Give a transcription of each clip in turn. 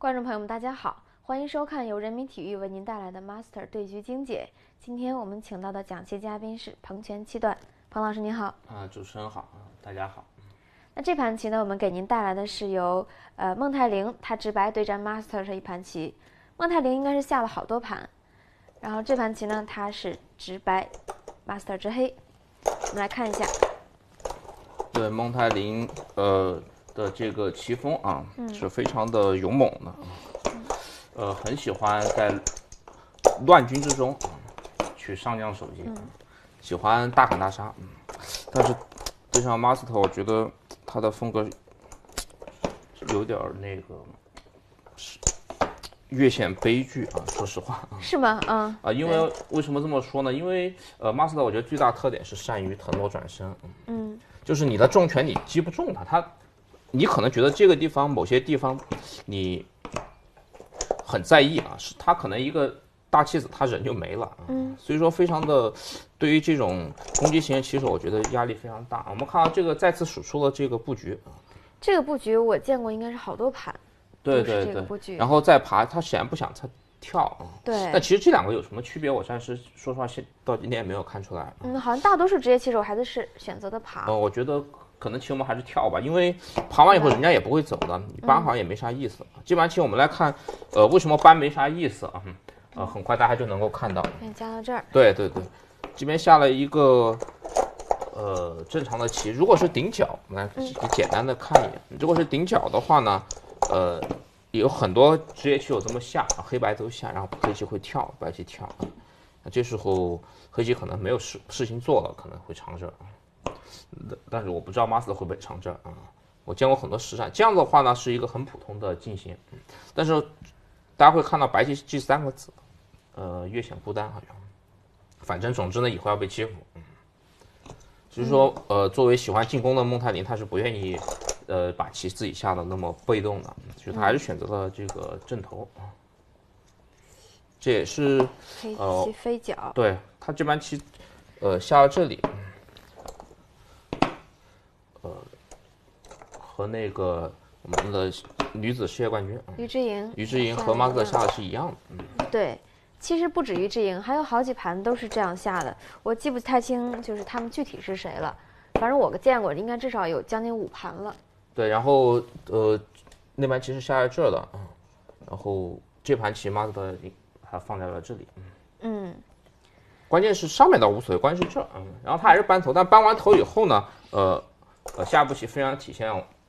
观众朋友们，大家好，欢迎收看由人民体育为您带来的 Master 对局精解。今天我们请到的讲棋嘉宾是彭全七段，彭老师您好。 主持人好，大家好。 那这盘棋呢，我们给您带来的是由孟泰玲他直白对战 Master 的一盘棋。孟泰玲应该是下了好多盘，然后这盘棋呢，他是直白 Master 直黑。我们来看一下。 对孟泰玲的这个棋风啊，是非常的勇猛的，很喜欢在乱军之中去上将守击，喜欢大砍大杀，但是对上 Master， 我觉得他的风格有点那个略显悲剧啊，说实话。 是吗？ 因为为什么这么说呢？因为Master 我觉得最大特点是善于腾挪转身，就是你的重拳你击不中他，你可能觉得这个地方某些地方你很在意啊，是他可能一个大棋子他人就没了，所以说非常的对于这种攻击型的棋手，我觉得压力非常大。我们看到这个再次数出了这个布局， 这个布局我见过，应该是好多盘。 对，然后再爬，他显然不想他跳啊。 对。 但其实这两个有什么区别？我暂时说实话，到今天也没有看出来。 好像大多数职业棋手还是选择的爬。 我觉得可能棋我们还是跳吧，因为爬完以后人家也不会走的，你搬好像也没啥意思。这盘棋我们来看，为什么搬没啥意思啊？很快大家就能够看到。 加到这儿。对， 这边下了一个正常的棋，如果是顶角，我们来简单的看一眼。如果是顶角的话呢？有很多职业棋手这么下，黑白都下，然后黑棋会跳，白棋跳。那这时候黑棋可能没有事情做了，可能会长这儿。但是我不知道 Master 会不会长这儿啊？我见过很多实战，这样子的话呢是一个很普通的进行。但是大家会看到白棋这三个子，略显孤单好像。反正总之呢，以后要被欺负。就是说，作为喜欢进攻的孟泰玲，他是不愿意。把棋自己下的那么被动的，所以他还是选择了这个正头，这也是黑棋飞角。 对他这盘棋，下到这里，和那个我们的女子世界冠军于之莹和马克下的是一样的。 对，其实不止于之莹，还有好几盘都是这样下的，我记不太清，就是他们具体是谁了，反正我见过，应该至少有将近5盘了。 对，然后那盘棋是下在这儿的，然后这盘棋马克还放在了这里，关键是上面倒无所谓，关键是这儿，然后他还是搬头，但搬完头以后呢，下一步棋非常体现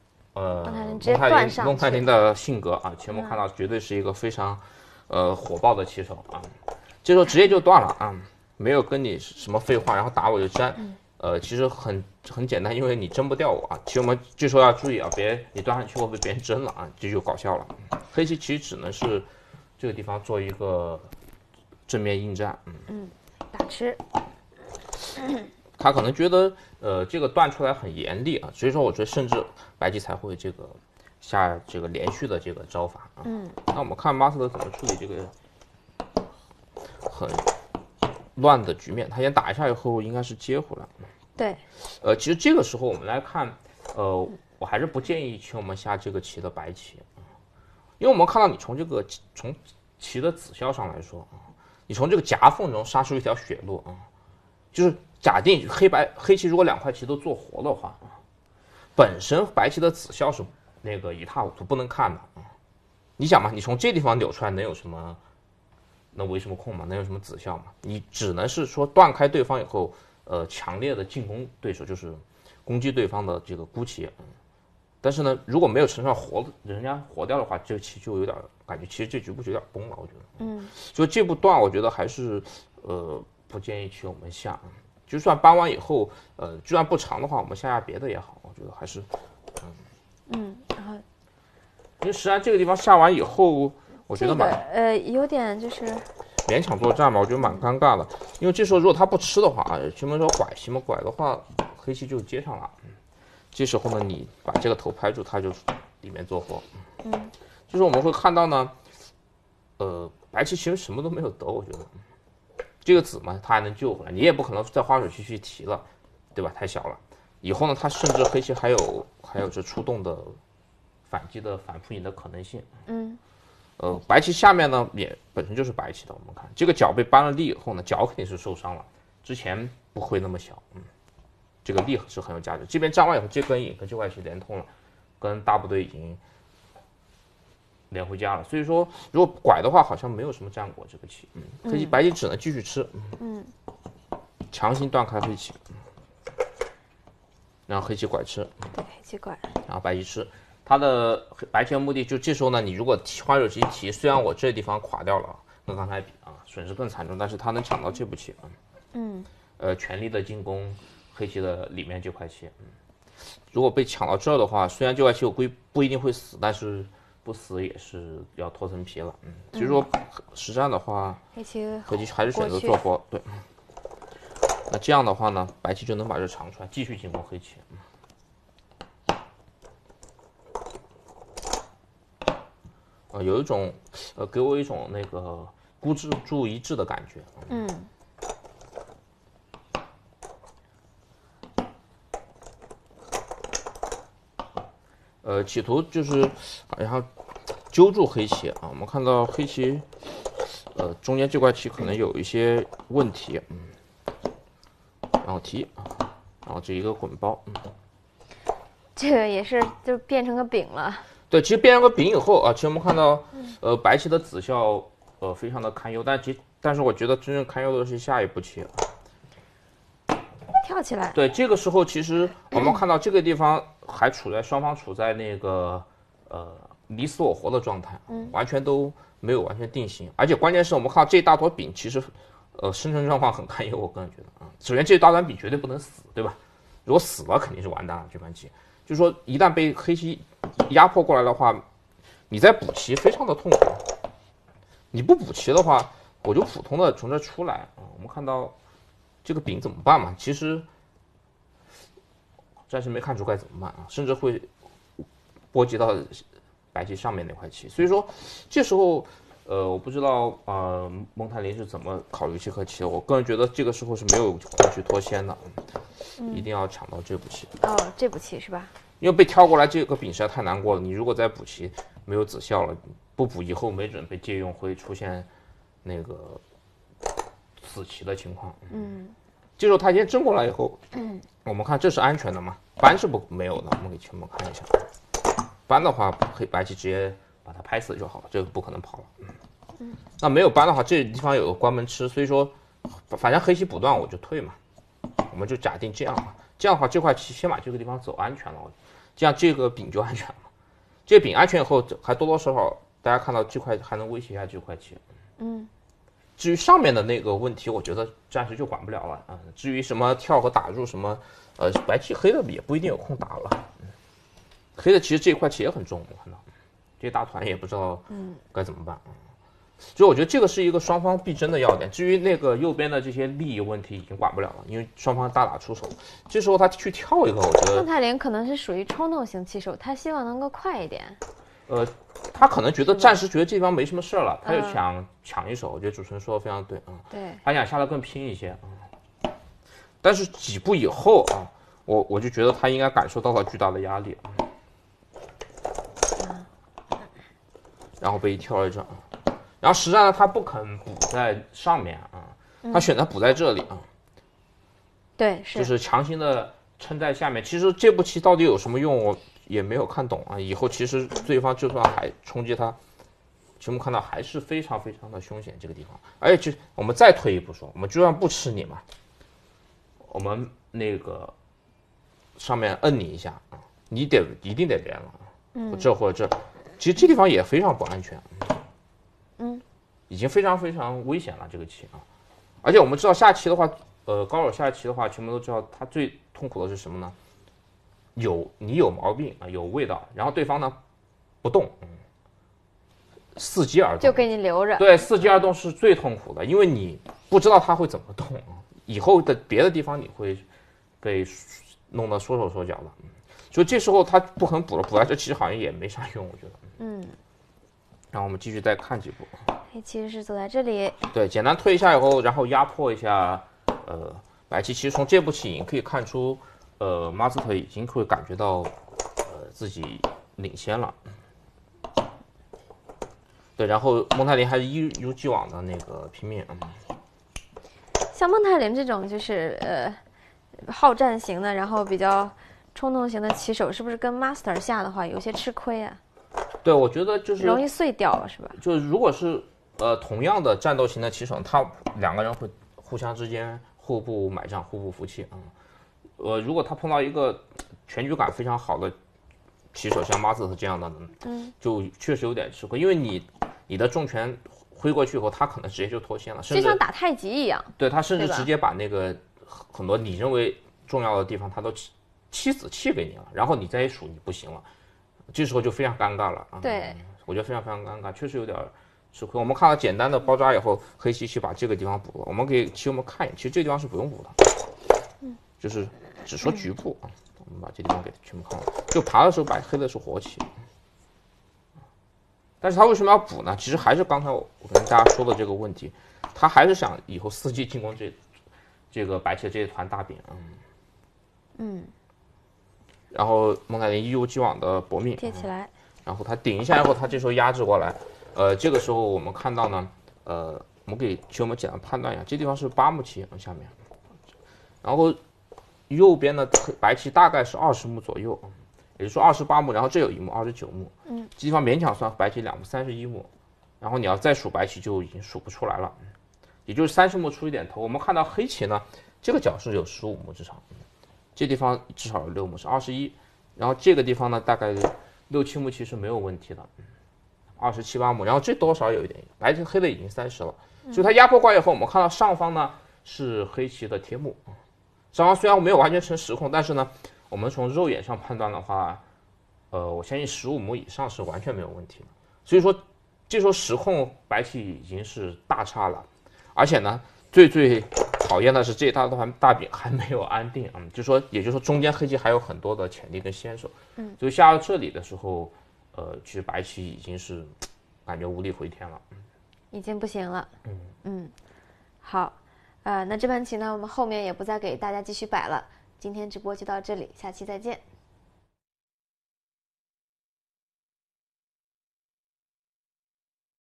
孟泰玲的性格啊，前面看到绝对是一个非常火爆的棋手啊，这时候直接就断了啊，没有跟你什么废话，然后打我就粘。其实很简单，因为你争不掉我啊。其实我们这时候要注意啊，你端上去会被别人争了啊，这就搞笑了。黑棋其实只能是这个地方做一个正面应战。 打吃。 他可能觉得这个断出来很严厉啊，所以说我觉得甚至白棋才会这个下这个连续的这个招法啊。那我们看马斯特怎么处理这个很乱的局面，他先打一下以后应该是接回来。 对， 其实这个时候我们来看，我还是不建议请我们下这个棋的白棋，因为我们看到你从棋的子效上来说你从这个夹缝中杀出一条血路啊，就是假定黑棋如果2块棋都做活的话本身白棋的子效是那个一塌糊涂不能看的你想嘛，你从这地方扭出来能有什么？能围什么空嘛？能有什么子效嘛？你只能是说断开对方以后，强烈的进攻对手，就是攻击对方的这个孤棋。但是呢，如果没有城上人家活掉的话，这个棋就有点感觉，其实这局部就有点崩了。我觉得，就这步断，我觉得还是不建议去我们下。就算搬完以后，就算不长的话，我们下别的也好。我觉得还是， 然后， 因为实际上这个地方下完以后。我觉得有点就是勉强作战吧，我觉得蛮尴尬的。因为这时候如果他不吃的话，前面说拐的话，黑棋就接上了。这时候呢，你把这个头拍住，他就里面做活。就是我们会看到呢，白棋其实什么都没有得，我觉得这个子嘛，他还能救回来，你也不可能再花手去提了，对吧？太小了。以后呢，他甚至黑棋还有这出动的反击的反扑你的可能性。 白棋下面呢也本身就是白棋的，我们看这个角被搬了力以后呢，角肯定是受伤了，之前不会那么小，这个力是很有价值。这边站完以后，这根影跟这块棋连通了，跟大部队已经连回家了。所以说，如果拐的话，好像没有什么战果这个棋，黑棋白棋只能继续吃，强行断开黑棋，然后黑棋拐吃， 对，黑棋拐， 然后白棋吃。它的白棋的目的就这时候呢，你如果花手棋提，虽然我这地方垮掉了，跟刚才比损失更惨重，但是它能抢到这步棋，全力的进攻黑棋的里面这块棋，如果被抢到这儿的话，虽然这块棋我不一定会死，但是不死也是要脱层皮了，所以说实战的话， 黑棋还是选择做波，对，那这样的话呢，白棋就能把这长出来，继续进攻黑棋。有一种给我一种那个孤注一掷的感觉。企图就是然后揪住黑棋我们看到黑棋中间这块棋可能有一些问题，然后提然后这一个滚包， 这个也是就变成个饼了。 对，其实变成个饼以后其实我们看到，白棋的子效非常的堪忧，但是我觉得真正堪忧的是下一步棋， 跳起来。 对，这个时候其实我们看到这个地方还双方处在那个你死我活的状态，完全都没有完全定型，而且关键是我们看到这一大坨饼，其实生存状况很堪忧，我个人觉得首先这一大团饼绝对不能死，对吧？如果死了肯定是完蛋了这盘棋。就是说，一旦被黑棋压迫过来的话，你再补棋非常的痛苦。你不补棋的话，我就普通的从这出来我们看到这个饼怎么办嘛？其实暂时没看出该怎么办甚至会波及到白棋上面那块棋。所以说，这时候我不知道蒙台林是怎么考虑这颗棋的。我个人觉得这个时候是没有空去脱先的。一定要抢到这步棋这步棋是吧？ 因为被挑过来这个饼实在太难过了。你如果再补棋没有子效了，不补以后没准被借用会出现那个死棋的情况。这时候他先争过来以后，我们看这是安全的嘛？搬是没有的，我们给全部看一下。搬的话，白棋直接把它拍死就好了，这个不可能跑了。那没有搬的话，这地方有个关门吃，所以说反正黑棋补断我就退嘛。我们就假定这样吧，这样的话这块棋先把这个地方走安全了，这样这个饼就安全了。这个饼安全以后，还多多少少大家看到这块还能威胁一下这块棋。至于上面的那个问题，我觉得暂时就管不了了至于什么跳和打入什么，白棋黑的也不一定有空打了。黑的其实这块棋也很重，我看到这大团也不知道该怎么办。所以我觉得这个是一个双方必争的要点。至于那个右边的这些利益问题已经管不了了，因为双方大打出手。这时候他去跳一个，我觉得孟泰林可能是属于冲动型棋手，他希望能够快一点。 他可能觉得暂时觉得这地方没什么事了，他就想抢一手。我觉得主持人说的非常对对， 他想下得更拼一些但是几步以后我就觉得他应该感受到了巨大的压力然后被跳了一阵然后实战呢，他不肯补在上面他选择补在这里对， 就是强行的撑在下面。其实这步棋到底有什么用，我也没有看懂以后其实对方就算还冲击他，其实我们看到还是非常非常的凶险这个地方。而且我们再退一步说，我们就算不吃你嘛，我们那个上面摁你一下你一定得连了这或者这，其实这地方也非常不安全。已经非常非常危险了这个棋而且我们知道下棋的话，高手下棋的话，全部都知道他最痛苦的是什么呢？你有毛病有味道，然后对方呢不动，伺机而动， 就给你留着。 对，伺机而动是最痛苦的，因为你不知道他会怎么动以后的别的地方你会被弄得缩手缩脚的。所以这时候他不肯补了，补在这其实好像也没啥用，我觉得。然后我们继续再看几步。 黑棋是走在这里， 对，简单推一下以后，然后压迫一下，白棋。其实从这步棋已经可以看出，马斯特已经会感觉到，自己领先了。 对，然后蒙太林还是一如既往的那个拼命。 像蒙太林这种就是好战型的，然后比较冲动型的棋手，是不是跟 Master 下的话有些吃亏啊？ 对，我觉得就是容易碎掉了，是吧？ 就是如果是同样的战斗型的棋手，他两个人会互相之间互不买账、互不服气啊。如果他碰到一个全局感非常好的棋手，像马斯特这样的，就确实有点吃亏，因为你的重拳挥过去以后，他可能直接就脱线了，甚至就像打太极一样。 对，他甚至对吧直接把那个很多你认为重要的地方，他都弃子弃给你了，然后你再一数，你不行了，这时候就非常尴尬了啊。 对， 我觉得非常非常尴尬，确实有点吃亏。我们看到简单的包扎以后，黑棋去把这个地方补了，我们给棋友们看一眼，其实这个地方是不用补的，就是只说局部啊。我们把这地方给全部看完，就爬的时候白黑的是活棋，但是他为什么要补呢？其实还是刚才我跟大家说的这个问题，他还是想以后伺机进攻这个白棋的这一团大饼。然后蒙太林一如既往的搏命贴起来。 然后他顶一下以后，他这时候压制过来，这个时候我们看到呢，我们给棋友们简单判断一下，这地方是8目棋，下面，然后右边的白棋大概是20目左右，也就是说28目，然后这有1目29目，这地方勉强算白棋2目31目，然后你要再数白棋就已经数不出来了，也就是30目出一点头。我们看到黑棋呢，这个角是有15目至少，这地方至少有6目是21，然后这个地方呢大概6、7目其实没有问题的，27、8目，然后这多少有一点，白棋黑的已经30了，所以它压迫过来以后，我们看到上方呢是黑棋的贴目，上方虽然没有完全成实控，但是呢，我们从肉眼上判断的话，我相信15目以上是完全没有问题的，所以说这时候实控白棋已经是大差了，而且呢，最讨厌的是这一大团大饼还没有安定啊，也就是说中间黑棋还有很多的潜力跟先手，所以下到这里的时候，其实白棋已经是感觉无力回天了， 已经不行了。好，那这盘棋呢，我们后面也不再给大家继续摆了，今天直播就到这里，下期再见。